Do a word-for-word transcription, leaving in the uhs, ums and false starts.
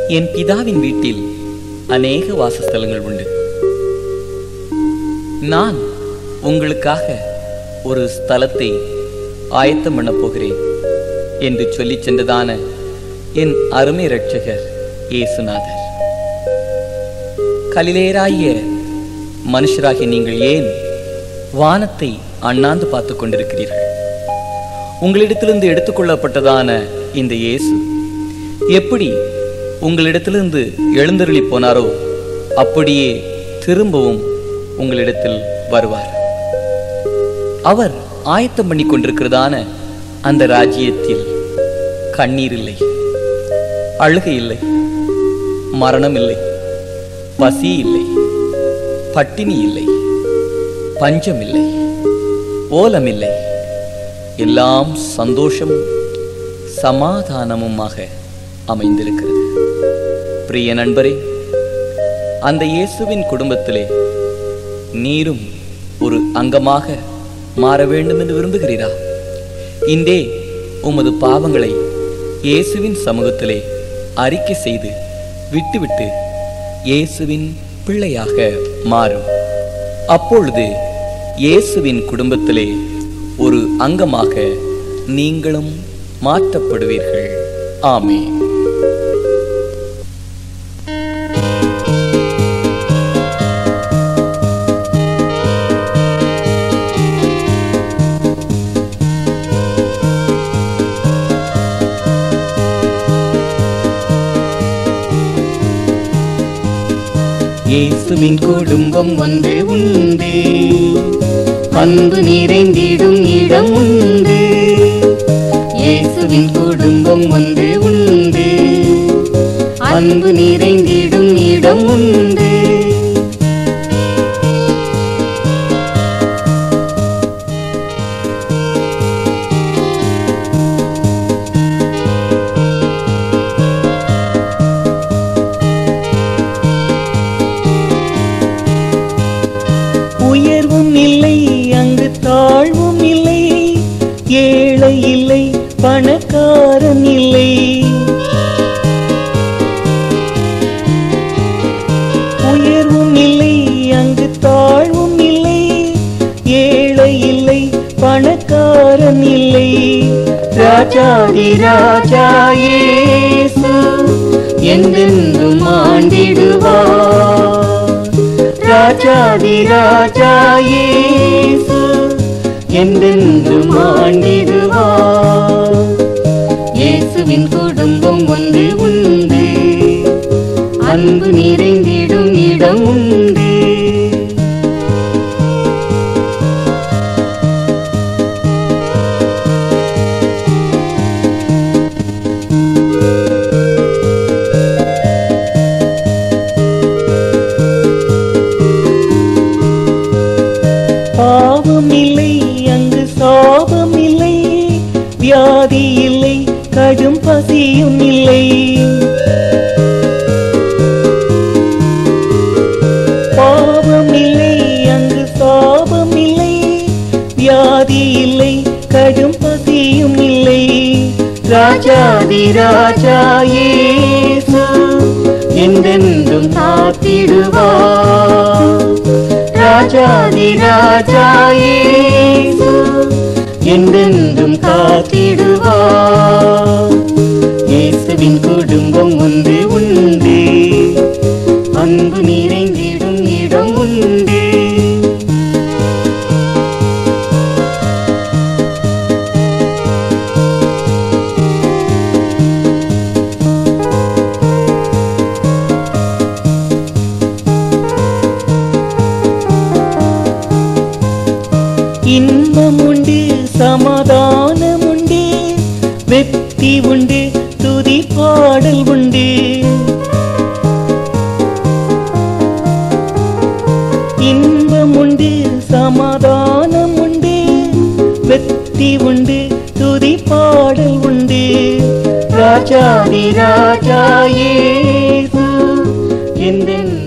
என் பிதாவின் வீட்டில் அநேக வாசஸ்தலங்கள் உண்டு. நான் உங்களுக்காக ஒரு ஸ்தலத்தை ஆயத்தம் பண்ண போகிறேன் என்று சொல்லிச் சென்றதான என் அருமை இரட்சகர் இயேசுநாதர். கலிலேயராகிய மனுஷராகிய நீங்கள் ஏன் வானத்தை அண்ணாந்து பார்த்து கொண்டிருக்கிறீர்கள்? உங்களிடத்திலிருந்து எடுத்துக்கொள்ளப்பட்டதான இந்த இயேசு எப்படி உங்களிடத்திலிருந்து எழுந்தருளி போனாரோ அப்படியே திரும்பவும் உங்களிடத்தில் வருவார். அவர் ஆயத்தம் பண்ணி கொண்டிருக்கிறதான அந்த ராஜ்யத்தில் கண்ணீர் இல்லை, அழுகை இல்லை, மரணம் இல்லை, பசி இல்லை, பட்டினி இல்லை, பஞ்சம் இல்லை, ஓலம் இல்லை. எல்லாம் சந்தோஷமும் சமாதானமுமாக அமைந்திருக்கிறது. பிரிய நண்பரே, அந்த இயேசுவின் குடும்பத்திலே நீரும் ஒரு அங்கமாக மாற வேண்டும் என்று விரும்புகிறீரா? இன்றே உமது பாவங்களை இயேசுவின் சமூகத்திலே அறிக்கை செய்து விட்டுவிட்டு இயேசுவின் பிள்ளையாக மாறும். அப்பொழுது இயேசுவின் குடும்பத்திலே ஒரு அங்கமாக நீங்களும் மாற்றப்படுவீர்கள். ஆமென். இயேசுவின் குடும்பம் ஒன்று உண்டு, அன்பு நிறைந்திடும் இடம் உண்டு. இயேசுவின் குடும்பம் ஒன்று உண்டு, அன்பு நிறைந்திடும் இடம் உண்டு. உயர்வும் இல்லை, அங்கு தாழ்வும் இல்லை, ஏழை இல்லை, பணக்காரன் இல்லை. உயர்வும் இல்லை, அங்கு தாழ்வும் இல்லை, ஏழை இல்லை, பணக்காரன் இல்லை. ராஜாதி ராஜா இயேசு என்றென்றும் ஆண்டிடுவார். ராஜாதி ராஜா இயேசு என்றென்றும் ஆண்டிடுவார். இயேசுவின் குடும்பம் ஒன்று உண்டு, அன்பு நிறைந்திடும் இடம் உண்டு. பாவம் இல்லை, அங்கு சாபம் இல்லை, வியாதி இல்லை, கடும் பசியும் இல்லை. பாவம் இல்லை, அங்கு சாபம் இல்லை, வியாதி இல்லை, கடும் பசியும் இல்லை. ராஜாதி ராஜா இயேசு என்றென்றும் காத்திடுவார். ராஜாதி ராஜா இயேசு என்றென்றும் காத்திடுவார். இயேசுவின் குடும்பம் ஒன்று உண்டு, அன்பு நிறைந்திடும் இடம் உண்டு. இன்பம் உண்டு, சமாதானம் உண்டு, வெற்றி உண்டு, துதி பாடல் உண்டு. இன்பம் உண்டு, சமாதானம் உண்டு, வெற்றி உண்டு, துதி பாடல் உண்டு. ராஜாதி ராஜா இயேசு என்றென்றும்